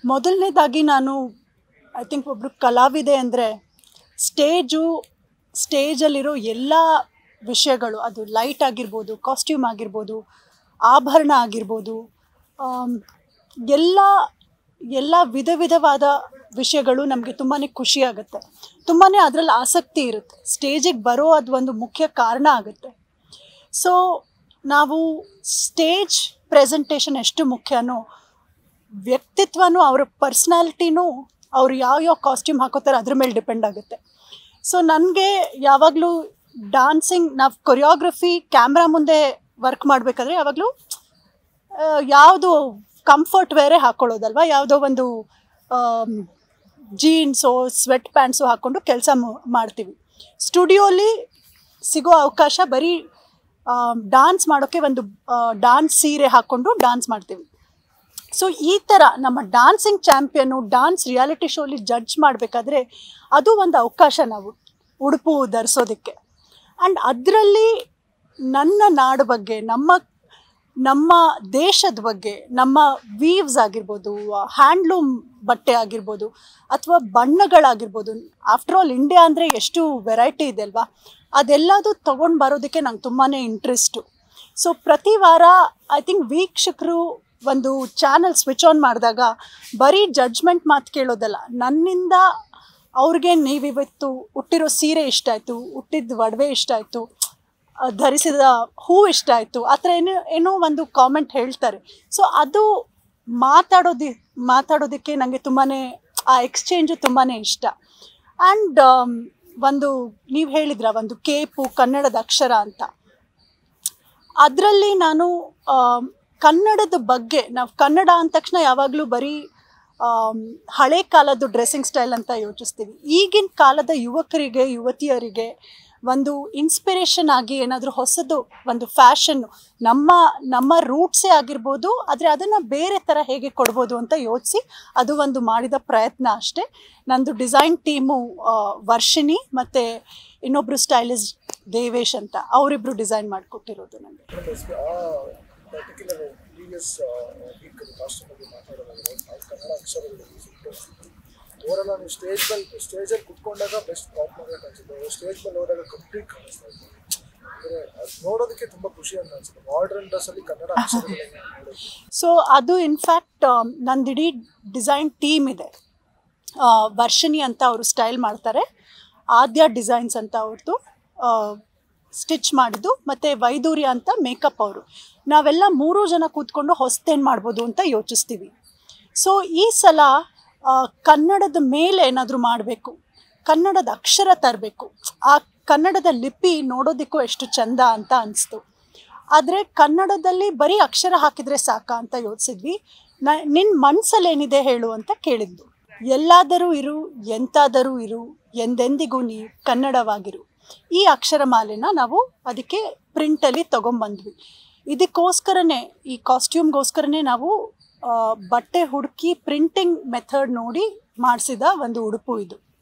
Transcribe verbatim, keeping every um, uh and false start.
ಮೊದಲನೇದಾಗಿ ನಾನು I think ಒಬ್ಬರು ಕಲಾವಿದೆ ಅಂದರೆ ಸ್ಟೇಜು ಸ್ಟೇಜಲ್ಲಿರೋ ಎಲ್ಲ ವಿಷಯಗಳು, ಅದು ಲೈಟ್ ಆಗಿರ್ಬೋದು, ಕಾಸ್ಟ್ಯೂಮ್ ಆಗಿರ್ಬೋದು, ಆಭರಣ ಆಗಿರ್ಬೋದು, ಎಲ್ಲ ಎಲ್ಲ ವಿಧ ವಿಧವಾದ ವಿಷಯಗಳು ನಮಗೆ ತುಂಬಾ ಖುಷಿ ಆಗುತ್ತೆ. ತುಂಬಾ ಅದರಲ್ಲಿ ಆಸಕ್ತಿ ಇರುತ್ತೆ. ಸ್ಟೇಜಿಗೆ ಬರೋ ಅದು ಒಂದು ಮುಖ್ಯ ಕಾರಣ ಆಗುತ್ತೆ. ಸೊ ನಾವು ಸ್ಟೇಜ್ ಪ್ರೆಸೆಂಟೇಷನ್ ಎಷ್ಟು ಮುಖ್ಯನೋ, ವ್ಯಕ್ತಿತ್ವನೂ ಅವ್ರ ಪರ್ಸ್ನಾಲಿಟಿನೂ ಅವ್ರು ಯಾವ ಯಾವ ಕಾಸ್ಟ್ಯೂಮ್ ಹಾಕೋತಾರೆ ಅದ್ರ ಮೇಲೆ ಡಿಪೆಂಡ್ ಆಗುತ್ತೆ. ಸೊ ನನಗೆ ಯಾವಾಗಲೂ ಡಾನ್ಸಿಂಗ್, ನಾವು ಕೊರಿಯೋಗ್ರಫಿ ಕ್ಯಾಮ್ರಾ ಮುಂದೆ ವರ್ಕ್ ಮಾಡಬೇಕಾದ್ರೆ ಯಾವಾಗಲೂ ಯಾವುದು ಕಂಫರ್ಟ್ ವೇರೇ ಹಾಕ್ಕೊಳ್ಳೋದಲ್ವ, ಯಾವುದೋ ಒಂದು ಜೀನ್ಸು ಸ್ವೆಟ್ ಪ್ಯಾಂಟ್ಸು ಹಾಕ್ಕೊಂಡು ಕೆಲಸ ಮಾಡ್ತೀವಿ. ಸ್ಟುಡಿಯೋಲಿ ಸಿಗೋ ಅವಕಾಶ ಬರೀ ಡಾನ್ಸ್ ಮಾಡೋಕ್ಕೆ ಒಂದು ಡಾನ್ಸ್ ಸೀರೆ ಹಾಕ್ಕೊಂಡು ಡಾನ್ಸ್ ಮಾಡ್ತೀವಿ. ಸೊ ಈ ಥರ ನಮ್ಮ ಡಾನ್ಸಿಂಗ್ ಚಾಂಪಿಯನು ಡಾನ್ಸ್ ರಿಯಾಲಿಟಿ ಶೋಲಿ ಜಡ್ಜ್ ಮಾಡಬೇಕಾದ್ರೆ ಅದು ಒಂದು ಅವಕಾಶ ನಾವು ಉಡುಪು ಧರಿಸೋದಕ್ಕೆ. ಆ್ಯಂಡ್ ಅದರಲ್ಲಿ ನನ್ನ ನಾಡು ಬಗ್ಗೆ, ನಮ್ಮ ನಮ್ಮ ದೇಶದ ಬಗ್ಗೆ, ನಮ್ಮ ವೀವ್ಸ್ ಆಗಿರ್ಬೋದು, ಹ್ಯಾಂಡ್ಲೂಮ್ ಬಟ್ಟೆ ಆಗಿರ್ಬೋದು, ಅಥವಾ ಬಣ್ಣಗಳಾಗಿರ್ಬೋದು. ಆಫ್ಟರ್ ಆಲ್ ಇಂಡಿಯಾ ಅಂದರೆ ಎಷ್ಟು ವೆರೈಟಿ ಇದೆ ಅಲ್ವಾ, ಅದೆಲ್ಲದು ತೊಗೊಂಡು ಬರೋದಕ್ಕೆ ನಂಗೆ ತುಂಬಾ ಇಂಟ್ರೆಸ್ಟು. ಸೊ ಪ್ರತಿ ವಾರ ಐ ಥಿಂಕ್ ವೀಕ್ಷಕರು ಒಂದು ಚಾನಲ್ ಸ್ವಿಚ್ ಆನ್ ಮಾಡಿದಾಗ ಬರೀ ಜಡ್ಜ್ಮೆಂಟ್ ಮಾತು ಕೇಳೋದಲ್ಲ, ನನ್ನಿಂದ ಅವ್ರಿಗೆ ನೀವಿವತ್ತು ಹುಟ್ಟಿರೋ ಸೀರೆ ಇಷ್ಟ ಆಯಿತು, ಹುಟ್ಟಿದ ಒಡವೆ ಇಷ್ಟ ಆಯಿತು, ಧರಿಸಿದ ಹೂ ಇಷ್ಟ ಆಯಿತು, ಆ ಥರ ಏನೋ ಏನೋ ಒಂದು ಕಾಮೆಂಟ್ ಹೇಳ್ತಾರೆ. ಸೊ ಅದು ಮಾತಾಡೋದಿ ಮಾತಾಡೋದಕ್ಕೆ ನನಗೆ ತುಂಬಾ ಆ ಎಕ್ಸ್ಚೇಂಜು ತುಂಬಾ ಇಷ್ಟ. ಆ್ಯಂಡ್ ಒಂದು ನೀವು ಹೇಳಿದ್ರ ಒಂದು ಕೇಪು ಕನ್ನಡದ ಅಕ್ಷರ ಅಂತ, ಅದರಲ್ಲಿ ನಾನು ಕನ್ನಡದ ಬಗ್ಗೆ, ನಾವು ಕನ್ನಡ ಅಂದ ತಕ್ಷಣ ಯಾವಾಗಲೂ ಬರೀ ಹಳೆ ಕಾಲದ್ದು ಡ್ರೆಸ್ಸಿಂಗ್ ಸ್ಟೈಲ್ ಅಂತ ಯೋಚಿಸ್ತೀವಿ. ಈಗಿನ ಕಾಲದ ಯುವಕರಿಗೆ ಯುವತಿಯರಿಗೆ ಒಂದು ಇನ್ಸ್ಪಿರೇಷನ್ ಆಗಿ ಏನಾದರೂ ಹೊಸದು ಒಂದು ಫ್ಯಾಷನ್ನು, ನಮ್ಮ ನಮ್ಮ ರೂಟ್ಸೇ ಆಗಿರ್ಬೋದು, ಆದರೆ ಅದನ್ನು ಬೇರೆ ಥರ ಹೇಗೆ ಕೊಡ್ಬೋದು ಅಂತ ಯೋಚಿಸಿ ಅದು ಒಂದು ಮಾಡಿದ ಪ್ರಯತ್ನ ಅಷ್ಟೇ. ನಂದು ಡಿಸೈನ್ ಟೀಮು ವರ್ಷಿಣಿ ಮತ್ತು ಇನ್ನೊಬ್ಬರು ಸ್ಟೈಲಿಸ್ಟ್ ದೇವೇಶ್ ಅಂತ, ಅವರಿಬ್ಬರು ಡಿಸೈನ್ ಮಾಡಿಕೊಟ್ಟಿರೋದು ನನಗೆ. ಓವರಲ್ಲ ನೀವು ಸ್ಟೇಜ್ ಮೇಲೆ ಸ್ಟೇಜಲ್ಲಿ ಕುತ್ಕೊಂಡಾಗ ಬೆಸ್ಟ್ ಪಾಪ್ ಮಾಡಬೇಕು ಅನ್ಸುತ್ತೆ, ಸ್ಟೇಜ್ ಮೇಲೆ ಹೋದಾಗ ಕಂಪ್ಲೀಟ್ ಕಾಣಿಸ್ತಾ ಇದೆ. ಅಂದರೆ ಅದು ನೋಡೋದಕ್ಕೆ ತುಂಬ ಖುಷಿ ಅಂತ ಅನ್ಸುತ್ತೆ. ಮಾಡರ್ನ್ ಡ್ರೆಸ್ಸಲ್ಲಿ ಕನ್ನಡ ಅಕ್ಷರಗಳನ್ನ ನೋಡೋದು. ಸೊ ಅದು ಇನ್ಫ್ಯಾಕ್ಟ್ ನಂದಿಡೀ ಡಿಸೈನ್ ಟೀಮ್ ಇದೆ. ವರ್ಷಿಣಿ ಅಂತ ಅವರು ಸ್ಟೈಲ್ ಮಾಡ್ತಾರೆ, ಆದ್ಯ ಡಿಸೈನ್ಸ್ ಅಂತ ಅವ್ರದ್ದು ಸ್ಟಿಚ್ ಮಾಡಿದ್ದು, ಮತ್ತು ವೈದೂರ್ಯ ಅಂತ ಮೇಕಪ್ ಅವರು. ನಾವೆಲ್ಲ ಮೂರೂ ಜನ ಕೂತ್ಕೊಂಡು ಹೊಸತೇನು ಮಾಡ್ಬೋದು ಅಂತ ಯೋಚಿಸ್ತೀವಿ. ಸೊ ಈ ಸಲ ಕನ್ನಡದ ಮೇಲೆ ಏನಾದರೂ ಮಾಡಬೇಕು, ಕನ್ನಡದ ಅಕ್ಷರ ತರಬೇಕು, ಆ ಕನ್ನಡದ ಲಿಪಿ ನೋಡೋದಕ್ಕೂ ಎಷ್ಟು ಚೆಂದ ಅಂತ ಅನಿಸ್ತು. ಆದರೆ ಕನ್ನಡದಲ್ಲಿ ಬರೀ ಅಕ್ಷರ ಹಾಕಿದರೆ ಸಾಕಾ ಅಂತ ಯೋಚಿಸಿದ್ವಿ. ನ ನಿನ್ನ ಮನಸ್ಸಲ್ಲಿ ಏನಿದೆ ಹೇಳು ಅಂತ ಕೇಳಿದ್ದು. ಎಲ್ಲಾದರೂ ಇರು ಎಂತಾದರೂ ಇರು ಎಂದೆಂದಿಗೂ ನೀ ಕನ್ನಡವಾಗಿರು, ಈ ಅಕ್ಷರಮಾಲೆನ ನಾವು ಅದಕ್ಕೆ ಪ್ರಿಂಟಲ್ಲಿ ತೊಗೊಂಬಂದ್ವಿ. ಇದಕ್ಕೋಸ್ಕರನೇ, ಈ ಕಾಸ್ಟ್ಯೂಮ್ಗೋಸ್ಕರನೇ ನಾವು ಬಟ್ಟೆ ಹುಡುಕಿ ಪ್ರಿಂಟಿಂಗ್ ಮೆಥಡ್ ನೋಡಿ ಮಾಡಿಸಿದ ಒಂದು ಉಡುಪು ಇದು.